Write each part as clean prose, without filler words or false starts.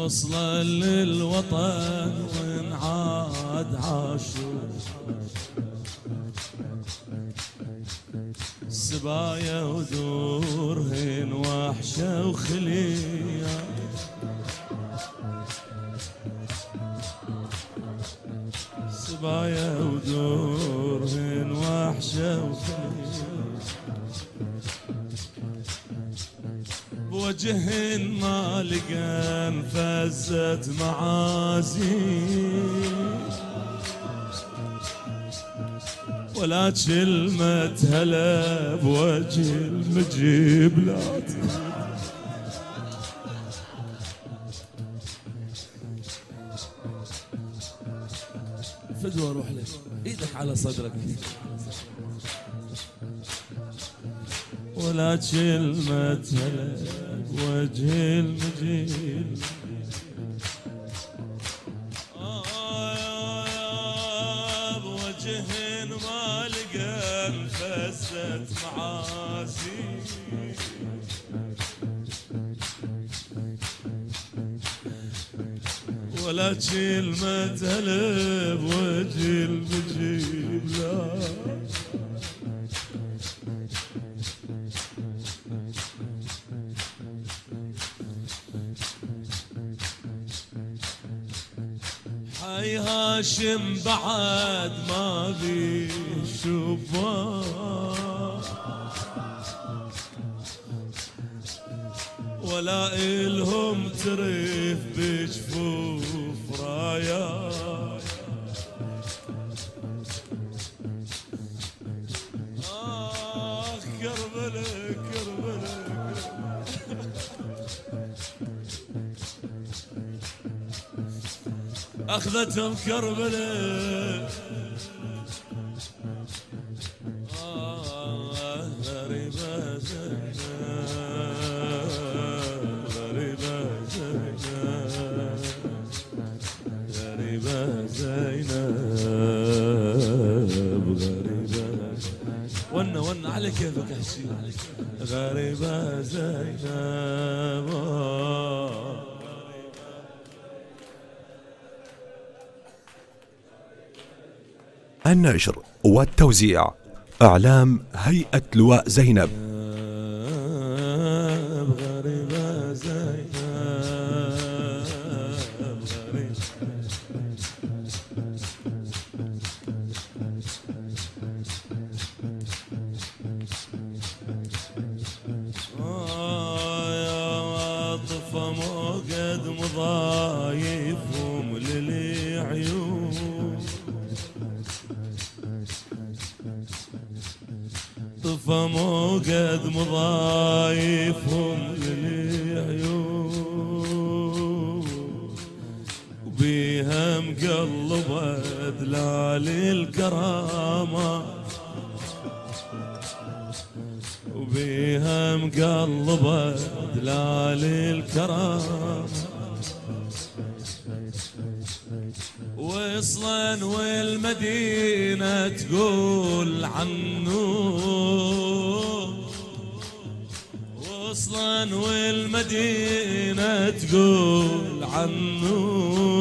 وصلا للوطن وانعاد عاشور، سبايا ودورهن وحشة وخلية، سبايا ودورهن وحشة وخلية، بوجهن ما لقن فزت معازي، ولا كلمة هلا بوجه المجيب لا فدوى روح لك ايدك على صدرك، ولا كلمة هلا بوجه المجيب، بوجهن ما لقى فزت معازي، ولا كلمة هلا بوجه المجيب لا حي هاشم بعد ما بي شبان، ولا إلهم ترف بجفوف رايات، كربلة كربلة أخذتهم كربلة، غريبة زينب غريبة زينب غريبة زينب غريبة، ونا على كيفك احكي، غريبة زينب. النشر والتوزيع إعلام هيئة لواء زينب. غريبة زينب يا طفى موقد مضايفهم للعيون، طفى موقد مضايفهم للعيون، وبيها مقلبة دلال الكرامة، وبيها مقلبة دلال الكرامة، وصلا والمدينة تقول عنه، وصلا والمدينة تقول عنه،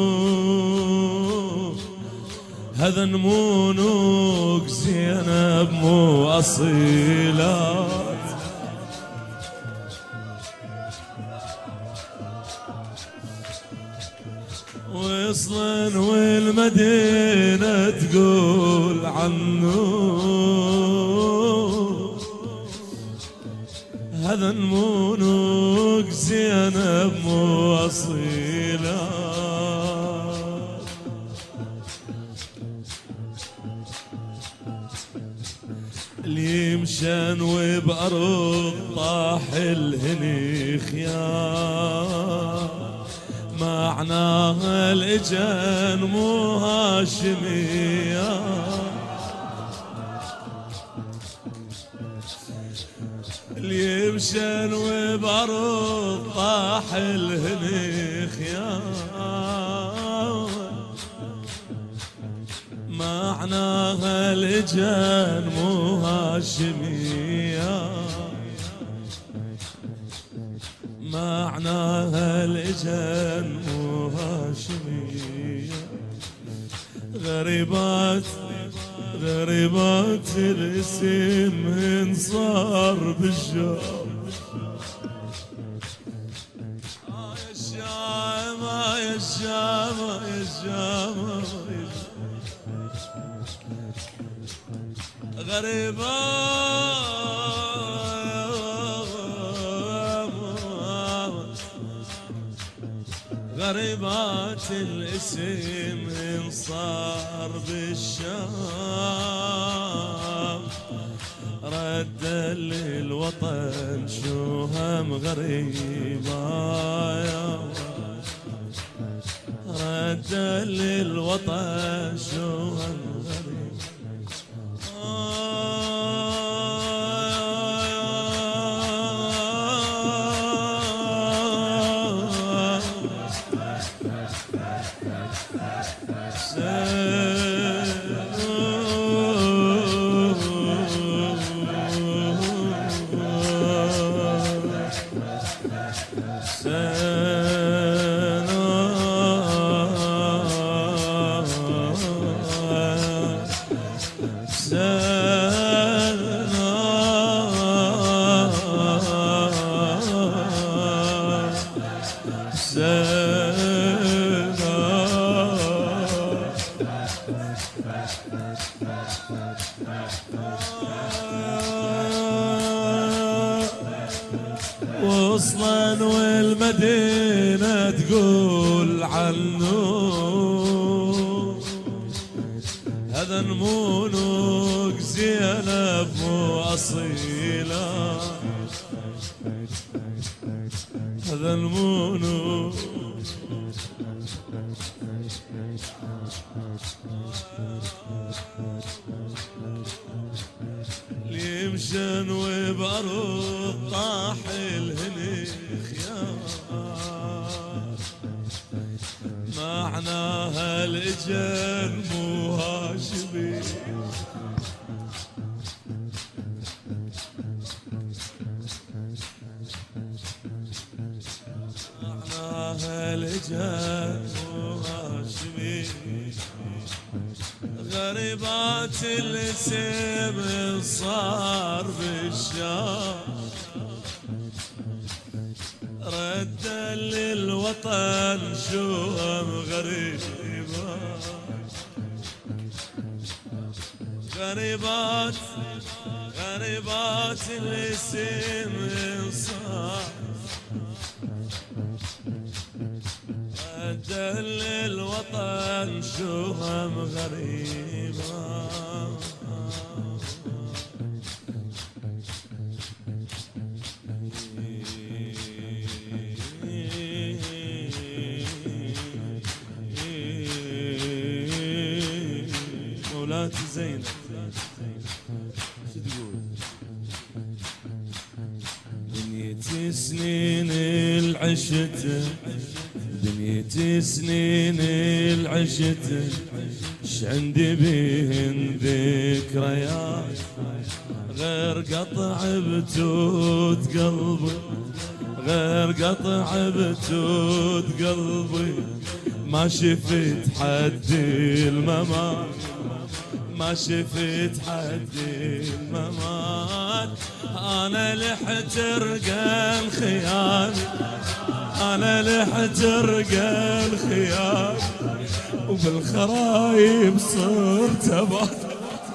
هذا نمونك زينب مو أصيلات، وصلا والمدينة تقول عنه، هذا نمونك زينب مو أصيلة، اللي مشان وبأرض طاح الهني خيار، معناها الإجان مو هاشمية، اللي مشان وبأرض طاح الهني خيار، معناها الإجان مو هاشمية، معناها الإجان مو هاشمية. غريبات غريبات الاسم انصار بالشام. يا الشام يا الشام يا الشام غريبات الاسم انصار بالشام. رد للوطن شو هم غريبة يا رد للوطن شو هم غريبة. وصلا والمدينة تقول عنه هذا المونوك زينب مو أصيلة. هذا المونوك يمشن وبأرض طاح الهنيخ يا معناها الإجن مو هاشمي. معناها الإجن مو هاشمي. غريبات الاسم صار بالشام. رد للوطن شو هم غريبة. غريبات غريبات الاسم صار. رد للوطن شو هم غريبة. مولاتي زينب شو تقول؟ دنيتي سنين العشت دنيتي سنين العشت ش عندي بهن ذكريات غير قطع بتوت قلبي. غير قطع بتوت قلبي. ما شفت حد الممات. ما شفت حد الممات. انا لحت رقى الخيال. انا لحت رقى الخيال. وبالخرايب صرت ابات.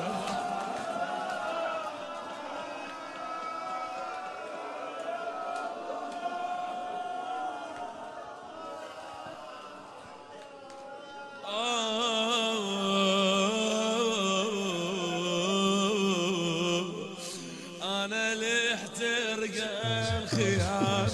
انا لحت رقى الخيال.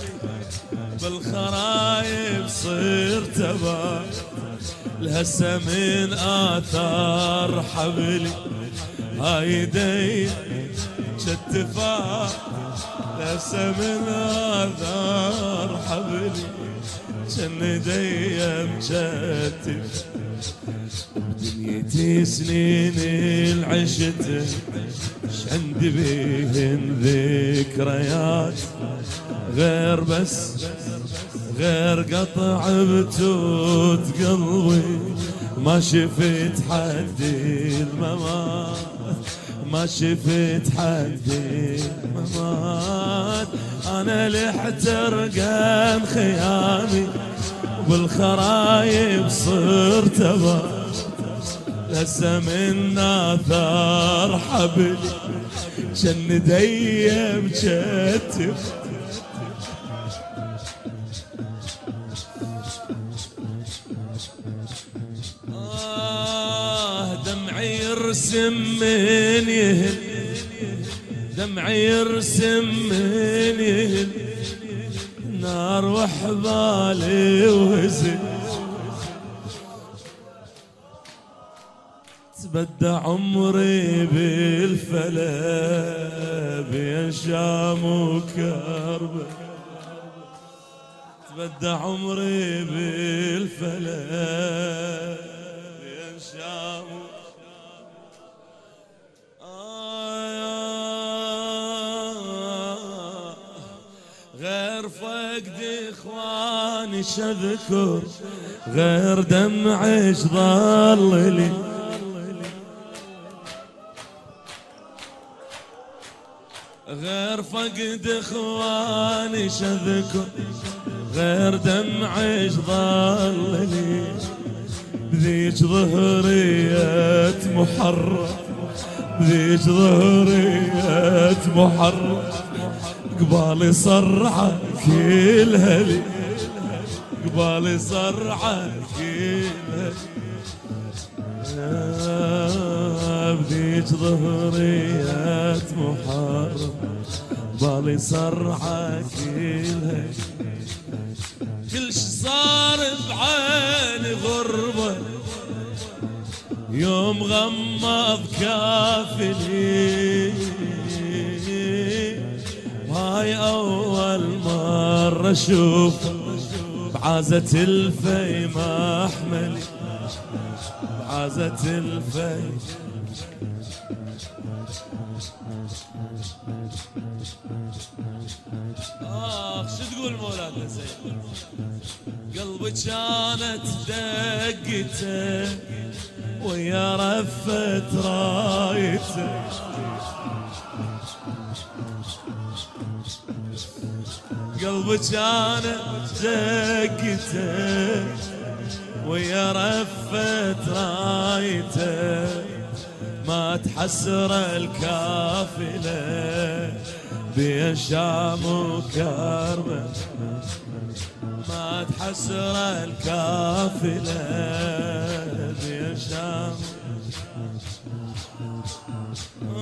بالخرايب صرت ابات. لهسه من آثار حبلي هاي دي شتفات. لهسه من آثار حبلي شن دي مشتف. بدنيتي سنين العشت ش عندي بهن ذكريات غير بس غير قطع بتوت قلبي ما شفت حد الممات، ما شفت حد الممات. انا لحترقان خيامي بالخرايب صرت ابا، هسه من اثار حبلي شن ديم مكتف. دمعي يرسم من يهل، دمعي يرسم من يهل، نار وحبالي وهزل. تبدى عمري بالفلا بين شام وكربة، تبدى عمري بالفلا بين شام غير فقد اخواني شذكر، غير دمعي ضل لي. غير فقد اخواني شذكر، غير دمعي ضل لي. بذيك ظهرية محرم، بذيك ظهرية محرم، قبالي صرعة كلها لي، قبالي صرعة كلها لي. بذيك ظهرية محرم، بالي صرعة كلها. كل شي صار بعيني غربة، يوم غمض كافلي. هاي أول مرة أشوف بعازة الفي محملي، بعازة الفي. شو تقول مولانا زين؟ قلبي كانت دقته ويا رفة رايته، قلبي كانت دقته ويا رفة رايته. ما تحسر الكافلة بين شام وكربة، ما تحسر الكافلة بين شام.